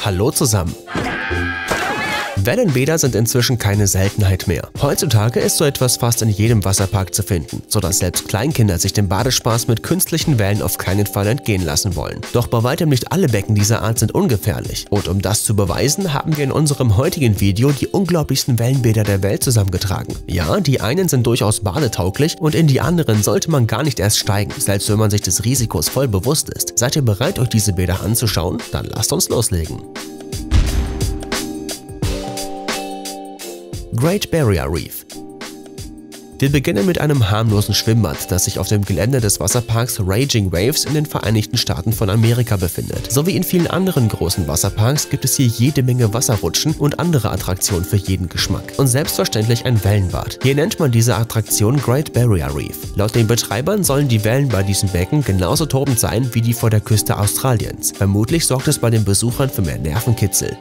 Hallo zusammen! Wellenbäder sind inzwischen keine Seltenheit mehr. Heutzutage ist so etwas fast in jedem Wasserpark zu finden, sodass selbst Kleinkinder sich den Badespaß mit künstlichen Wellen auf keinen Fall entgehen lassen wollen. Doch bei weitem nicht alle Becken dieser Art sind ungefährlich. Und um das zu beweisen, haben wir in unserem heutigen Video die unglaublichsten Wellenbäder der Welt zusammengetragen. Ja, die einen sind durchaus badetauglich und in die anderen sollte man gar nicht erst steigen, selbst wenn man sich des Risikos voll bewusst ist. Seid ihr bereit, euch diese Bäder anzuschauen? Dann lasst uns loslegen. Great Barrier Reef. Wir beginnen mit einem harmlosen Schwimmbad, das sich auf dem Gelände des Wasserparks Raging Waves in den Vereinigten Staaten von Amerika befindet. So wie in vielen anderen großen Wasserparks gibt es hier jede Menge Wasserrutschen und andere Attraktionen für jeden Geschmack. Und selbstverständlich ein Wellenbad. Hier nennt man diese Attraktion Great Barrier Reef. Laut den Betreibern sollen die Wellen bei diesem Becken genauso tobend sein wie die vor der Küste Australiens. Vermutlich sorgt es bei den Besuchern für mehr Nervenkitzel.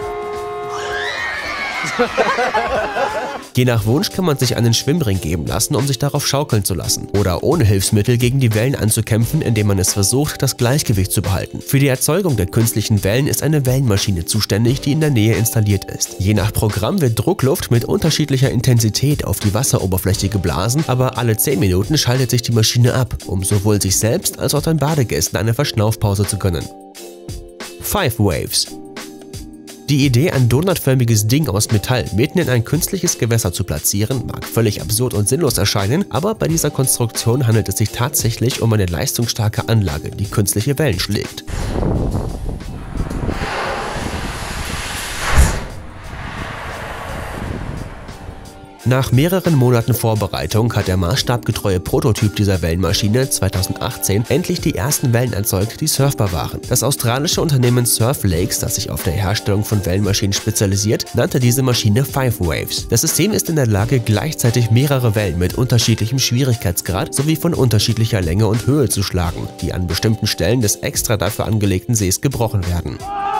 Je nach Wunsch kann man sich einen Schwimmring geben lassen, um sich darauf schaukeln zu lassen. Oder ohne Hilfsmittel gegen die Wellen anzukämpfen, indem man es versucht, das Gleichgewicht zu behalten. Für die Erzeugung der künstlichen Wellen ist eine Wellenmaschine zuständig, die in der Nähe installiert ist. Je nach Programm wird Druckluft mit unterschiedlicher Intensität auf die Wasseroberfläche geblasen, aber alle 10 Minuten schaltet sich die Maschine ab, um sowohl sich selbst als auch den Badegästen eine Verschnaufpause zu gönnen. Five Waves. Die Idee, ein donutförmiges Ding aus Metall mitten in ein künstliches Gewässer zu platzieren, mag völlig absurd und sinnlos erscheinen, aber bei dieser Konstruktion handelt es sich tatsächlich um eine leistungsstarke Anlage, die künstliche Wellen schlägt. Nach mehreren Monaten Vorbereitung hat der maßstabgetreue Prototyp dieser Wellenmaschine 2018 endlich die ersten Wellen erzeugt, die surfbar waren. Das australische Unternehmen Surf Lakes, das sich auf der Herstellung von Wellenmaschinen spezialisiert, nannte diese Maschine Five Waves. Das System ist in der Lage, gleichzeitig mehrere Wellen mit unterschiedlichem Schwierigkeitsgrad sowie von unterschiedlicher Länge und Höhe zu schlagen, die an bestimmten Stellen des extra dafür angelegten Sees gebrochen werden.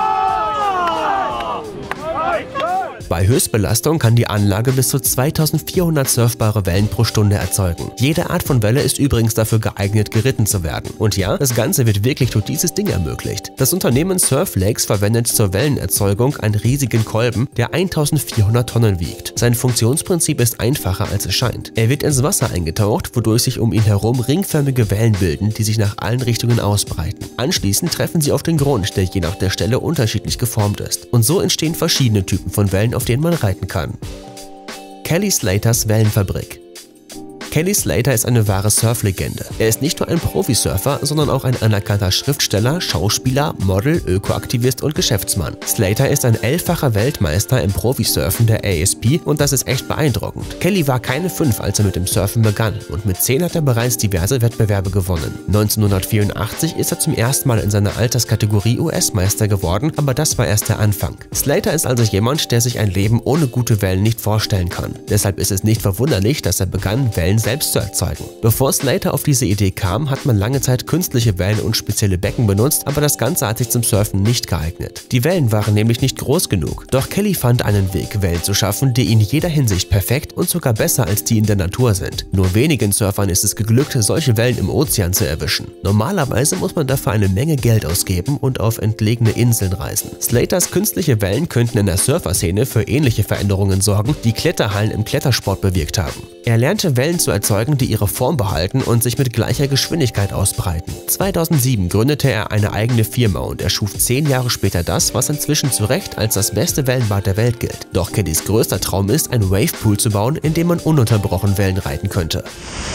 Bei Höchstbelastung kann die Anlage bis zu 2400 surfbare Wellen pro Stunde erzeugen. Jede Art von Welle ist übrigens dafür geeignet, geritten zu werden. Und ja, das Ganze wird wirklich durch dieses Ding ermöglicht. Das Unternehmen Surf Lakes verwendet zur Wellenerzeugung einen riesigen Kolben, der 1400 Tonnen wiegt. Sein Funktionsprinzip ist einfacher, als es scheint. Er wird ins Wasser eingetaucht, wodurch sich um ihn herum ringförmige Wellen bilden, die sich nach allen Richtungen ausbreiten. Anschließend treffen sie auf den Grund, der je nach der Stelle unterschiedlich geformt ist. Und so entstehen verschiedene Typen von Wellen, auf denen man reiten kann. Kelly Slaters Wellenfabrik. Kelly Slater ist eine wahre Surflegende. Er ist nicht nur ein Profisurfer, sondern auch ein anerkannter Schriftsteller, Schauspieler, Model, Ökoaktivist und Geschäftsmann. Slater ist ein 11-facher Weltmeister im Profisurfen der ASP und das ist echt beeindruckend. Kelly war keine 5, als er mit dem Surfen begann und mit 10 hat er bereits diverse Wettbewerbe gewonnen. 1984 ist er zum ersten Mal in seiner Alterskategorie US-Meister geworden, aber das war erst der Anfang. Slater ist also jemand, der sich ein Leben ohne gute Wellen nicht vorstellen kann. Deshalb ist es nicht verwunderlich, dass er begann, Wellen selbst zu erzeugen. Bevor Slater auf diese Idee kam, hat man lange Zeit künstliche Wellen und spezielle Becken benutzt, aber das Ganze hat sich zum Surfen nicht geeignet. Die Wellen waren nämlich nicht groß genug. Doch Kelly fand einen Weg, Wellen zu schaffen, die in jeder Hinsicht perfekt und sogar besser als die in der Natur sind. Nur wenigen Surfern ist es geglückt, solche Wellen im Ozean zu erwischen. Normalerweise muss man dafür eine Menge Geld ausgeben und auf entlegene Inseln reisen. Slaters künstliche Wellen könnten in der Surferszene für ähnliche Veränderungen sorgen, die Kletterhallen im Klettersport bewirkt haben. Er lernte Wellen zu erzeugen, die ihre Form behalten und sich mit gleicher Geschwindigkeit ausbreiten. 2007 gründete er eine eigene Firma und erschuf 10 Jahre später das, was inzwischen zu Recht als das beste Wellenbad der Welt gilt. Doch Kellys größter Traum ist, ein Wavepool zu bauen, in dem man ununterbrochen Wellen reiten könnte.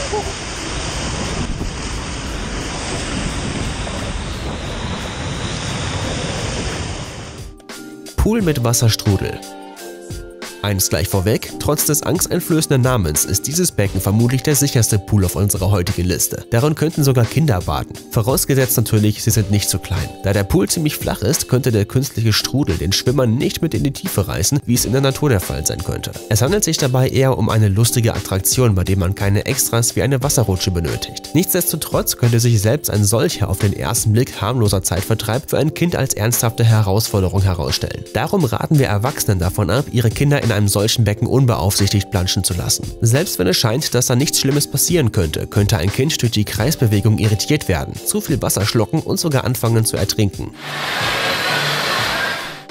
Pool mit Wasserstrudel. Eins gleich vorweg, trotz des angsteinflößenden Namens ist dieses Becken vermutlich der sicherste Pool auf unserer heutigen Liste. Darin könnten sogar Kinder baden. Vorausgesetzt natürlich, sie sind nicht zu klein. Da der Pool ziemlich flach ist, könnte der künstliche Strudel den Schwimmern nicht mit in die Tiefe reißen, wie es in der Natur der Fall sein könnte. Es handelt sich dabei eher um eine lustige Attraktion, bei der man keine Extras wie eine Wasserrutsche benötigt. Nichtsdestotrotz könnte sich selbst ein solcher auf den ersten Blick harmloser Zeitvertreib für ein Kind als ernsthafte Herausforderung herausstellen. Darum raten wir Erwachsenen davon ab, ihre Kinder in einem solchen Becken unbeaufsichtigt planschen zu lassen. Selbst wenn es scheint, dass da nichts Schlimmes passieren könnte, könnte ein Kind durch die Kreisbewegung irritiert werden, zu viel Wasser schlucken und sogar anfangen zu ertrinken.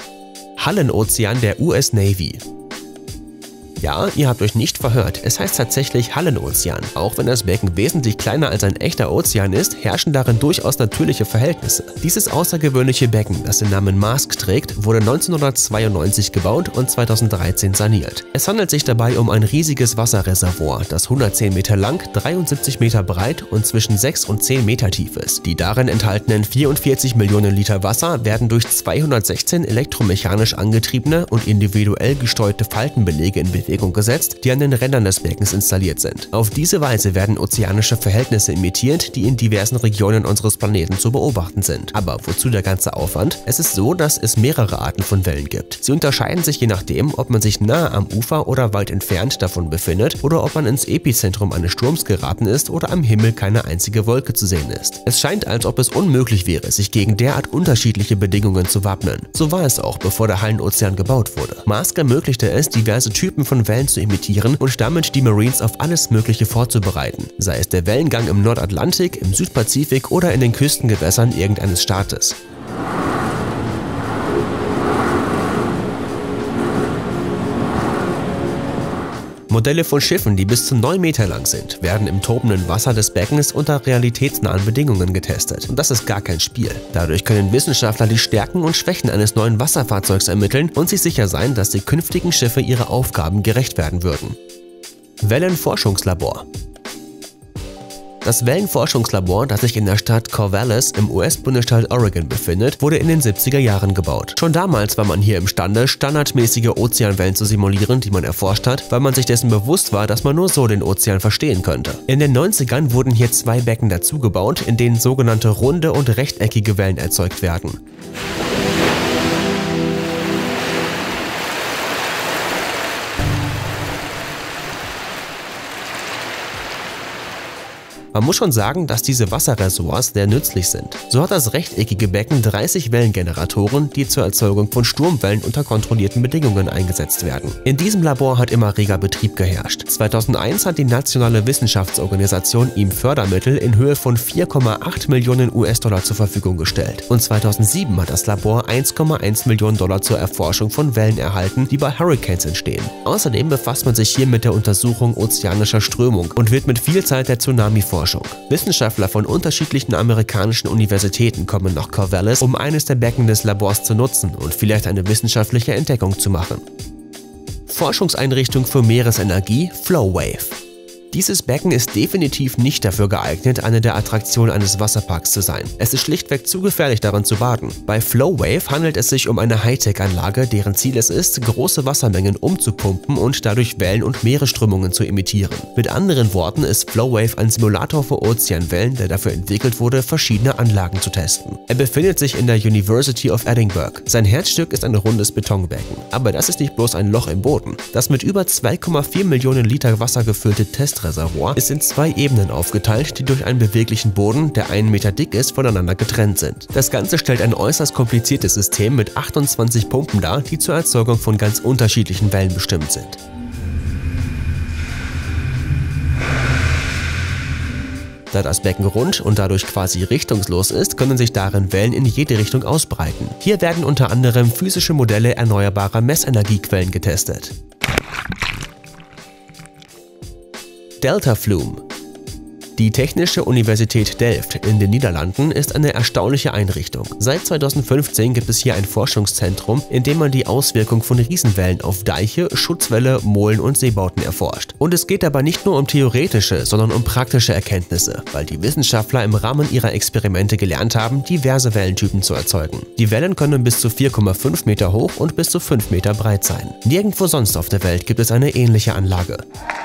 Hallenozean der US Navy. Ja, ihr habt euch nicht verhört, es heißt tatsächlich Hallenozean. Auch wenn das Becken wesentlich kleiner als ein echter Ozean ist, herrschen darin durchaus natürliche Verhältnisse. Dieses außergewöhnliche Becken, das den Namen Maersk trägt, wurde 1992 gebaut und 2013 saniert. Es handelt sich dabei um ein riesiges Wasserreservoir, das 110 Meter lang, 73 Meter breit und zwischen 6 und 10 Meter tief ist. Die darin enthaltenen 44 Millionen Liter Wasser werden durch 216 elektromechanisch angetriebene und individuell gesteuerte Faltenbelege in Bewegung gesetzt, die an den Rändern des Beckens installiert sind. Auf diese Weise werden ozeanische Verhältnisse imitiert, die in diversen Regionen unseres Planeten zu beobachten sind. Aber wozu der ganze Aufwand? Es ist so, dass es mehrere Arten von Wellen gibt. Sie unterscheiden sich je nachdem, ob man sich nahe am Ufer oder weit entfernt davon befindet oder ob man ins Epizentrum eines Sturms geraten ist oder am Himmel keine einzige Wolke zu sehen ist. Es scheint, als ob es unmöglich wäre, sich gegen derart unterschiedliche Bedingungen zu wappnen. So war es auch, bevor der Hallenozean gebaut wurde. Maersk ermöglichte es, diverse Typen von Wellen zu imitieren und damit die Marines auf alles Mögliche vorzubereiten, sei es der Wellengang im Nordatlantik, im Südpazifik oder in den Küstengewässern irgendeines Staates. Modelle von Schiffen, die bis zu 9 Meter lang sind, werden im tobenden Wasser des Beckens unter realitätsnahen Bedingungen getestet. Und das ist gar kein Spiel. Dadurch können Wissenschaftler die Stärken und Schwächen eines neuen Wasserfahrzeugs ermitteln und sich sicher sein, dass die künftigen Schiffe ihre Aufgaben gerecht werden würden. Wellenforschungslabor. Das Wellenforschungslabor, das sich in der Stadt Corvallis im US-Bundesstaat Oregon befindet, wurde in den 70er Jahren gebaut. Schon damals war man hier imstande, standardmäßige Ozeanwellen zu simulieren, die man erforscht hat, weil man sich dessen bewusst war, dass man nur so den Ozean verstehen könnte. In den 90ern wurden hier 2 Becken dazugebaut, in denen sogenannte runde und rechteckige Wellen erzeugt werden. Man muss schon sagen, dass diese Wasserreservoirs sehr nützlich sind. So hat das rechteckige Becken 30 Wellengeneratoren, die zur Erzeugung von Sturmwellen unter kontrollierten Bedingungen eingesetzt werden. In diesem Labor hat immer reger Betrieb geherrscht. 2001 hat die nationale Wissenschaftsorganisation ihm Fördermittel in Höhe von 4,8 Millionen US-Dollar zur Verfügung gestellt. Und 2007 hat das Labor 1,1 Millionen Dollar zur Erforschung von Wellen erhalten, die bei Hurricanes entstehen. Außerdem befasst man sich hier mit der Untersuchung ozeanischer Strömung und widmet viel Zeit der Tsunami-Forschung. Wissenschaftler von unterschiedlichen amerikanischen Universitäten kommen nach Corvallis, um eines der Becken des Labors zu nutzen und vielleicht eine wissenschaftliche Entdeckung zu machen. Forschungseinrichtung für Meeresenergie Flowwave. Dieses Becken ist definitiv nicht dafür geeignet, eine der Attraktionen eines Wasserparks zu sein. Es ist schlichtweg zu gefährlich, darin zu baden. Bei Flowwave handelt es sich um eine Hightech-Anlage, deren Ziel es ist, große Wassermengen umzupumpen und dadurch Wellen- und Meeresströmungen zu imitieren. Mit anderen Worten ist Flowwave ein Simulator für Ozeanwellen, der dafür entwickelt wurde, verschiedene Anlagen zu testen. Er befindet sich in der University of Edinburgh. Sein Herzstück ist ein rundes Betonbecken. Aber das ist nicht bloß ein Loch im Boden. Das mit über 2,4 Millionen Liter Wasser gefüllte Testreservoir ist in 2 Ebenen aufgeteilt, die durch einen beweglichen Boden, der 1 Meter dick ist, voneinander getrennt sind. Das Ganze stellt ein äußerst kompliziertes System mit 28 Pumpen dar, die zur Erzeugung von ganz unterschiedlichen Wellen bestimmt sind. Da das Becken rund und dadurch quasi richtungslos ist, können sich darin Wellen in jede Richtung ausbreiten. Hier werden unter anderem physische Modelle erneuerbarer Messenergiequellen getestet. Delta Flume. Die Technische Universität Delft in den Niederlanden ist eine erstaunliche Einrichtung. Seit 2015 gibt es hier ein Forschungszentrum, in dem man die Auswirkung von Riesenwellen auf Deiche, Schutzwälle, Molen und Seebauten erforscht. Und es geht dabei nicht nur um theoretische, sondern um praktische Erkenntnisse, weil die Wissenschaftler im Rahmen ihrer Experimente gelernt haben, diverse Wellentypen zu erzeugen. Die Wellen können bis zu 4,5 Meter hoch und bis zu 5 Meter breit sein. Nirgendwo sonst auf der Welt gibt es eine ähnliche Anlage.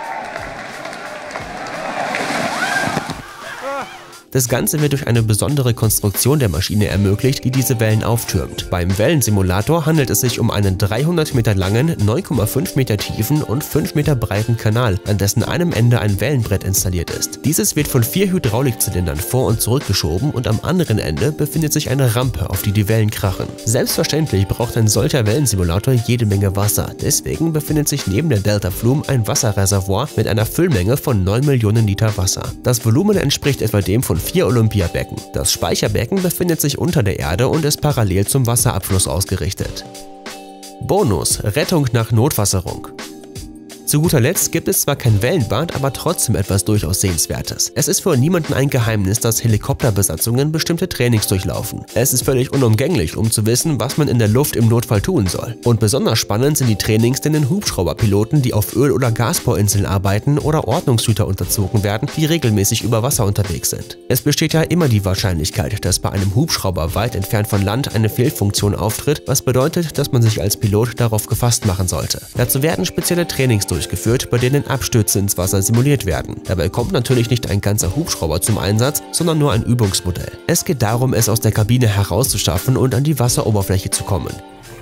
Das Ganze wird durch eine besondere Konstruktion der Maschine ermöglicht, die diese Wellen auftürmt. Beim Wellensimulator handelt es sich um einen 300 Meter langen, 9,5 Meter tiefen und 5 Meter breiten Kanal, an dessen einem Ende ein Wellenbrett installiert ist. Dieses wird von 4 Hydraulikzylindern vor- und zurückgeschoben und am anderen Ende befindet sich eine Rampe, auf die die Wellen krachen. Selbstverständlich braucht ein solcher Wellensimulator jede Menge Wasser, deswegen befindet sich neben der Delta Flume ein Wasserreservoir mit einer Füllmenge von 9 Millionen Liter Wasser. Das Volumen entspricht etwa dem von 4 Olympiabecken. Das Speicherbecken befindet sich unter der Erde und ist parallel zum Wasserabfluss ausgerichtet. Bonus: Rettung nach Notwasserung. Zu guter Letzt gibt es zwar kein Wellenbad, aber trotzdem etwas durchaus Sehenswertes. Es ist für niemanden ein Geheimnis, dass Helikopterbesatzungen bestimmte Trainings durchlaufen. Es ist völlig unumgänglich, um zu wissen, was man in der Luft im Notfall tun soll. Und besonders spannend sind die Trainings, denen Hubschrauberpiloten, die auf Öl- oder Gasbohrinseln arbeiten, oder Ordnungshüter unterzogen werden, die regelmäßig über Wasser unterwegs sind. Es besteht ja immer die Wahrscheinlichkeit, dass bei einem Hubschrauber weit entfernt von Land eine Fehlfunktion auftritt, was bedeutet, dass man sich als Pilot darauf gefasst machen sollte. Dazu werden spezielle Trainings durchgeführt, bei denen Abstürze ins Wasser simuliert werden. Dabei kommt natürlich nicht ein ganzer Hubschrauber zum Einsatz, sondern nur ein Übungsmodell. Es geht darum, es aus der Kabine herauszuschaffen und an die Wasseroberfläche zu kommen.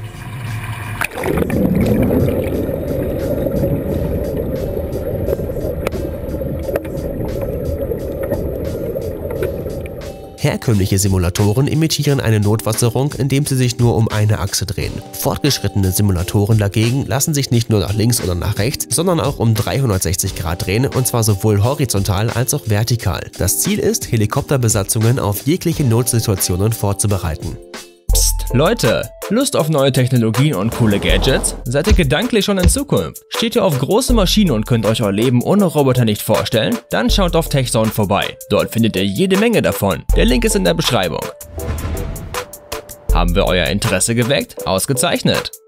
Herkömmliche Simulatoren imitieren eine Notwasserung, indem sie sich nur um eine Achse drehen. Fortgeschrittene Simulatoren dagegen lassen sich nicht nur nach links oder nach rechts, sondern auch um 360 Grad drehen, und zwar sowohl horizontal als auch vertikal. Das Ziel ist, Helikopterbesatzungen auf jegliche Notsituationen vorzubereiten. Psst, Leute! Lust auf neue Technologien und coole Gadgets? Seid ihr gedanklich schon in Zukunft? Steht ihr auf große Maschinen und könnt euch euer Leben ohne Roboter nicht vorstellen? Dann schaut auf TechZone vorbei. Dort findet ihr jede Menge davon. Der Link ist in der Beschreibung. Haben wir euer Interesse geweckt? Ausgezeichnet!